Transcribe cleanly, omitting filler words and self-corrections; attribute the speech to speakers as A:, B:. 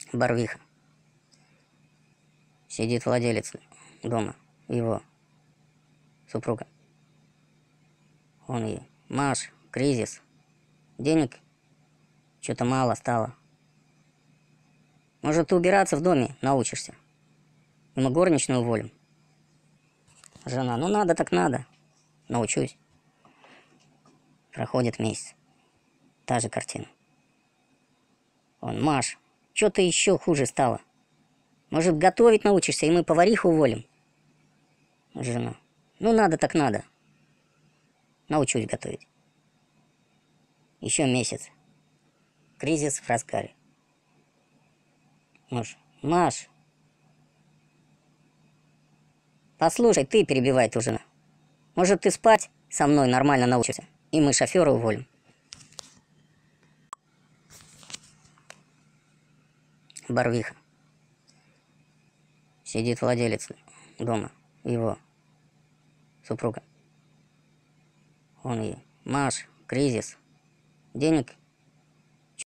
A: Барвиха. Сидит владелец дома, его супруга. Он ей: Маш, кризис, денег что-то мало стало. Может, ты убираться в доме научишься, и мы горничную уволим. Жена: ну надо так надо, научусь. Проходит месяц, та же картина. Он: Маш, что-то еще хуже стало. Может, готовить научишься, и мы повариху уволим. Жена: ну надо так надо, научусь готовить. Еще месяц. Кризис в разгаре. Муж: Маш, послушай, ты, перебивает у жены, может, ты спать со мной нормально научишься, и мы шофера уволим. Барвиха. Сидит владелец дома, его супруга. Он ей: Маш, кризис, денег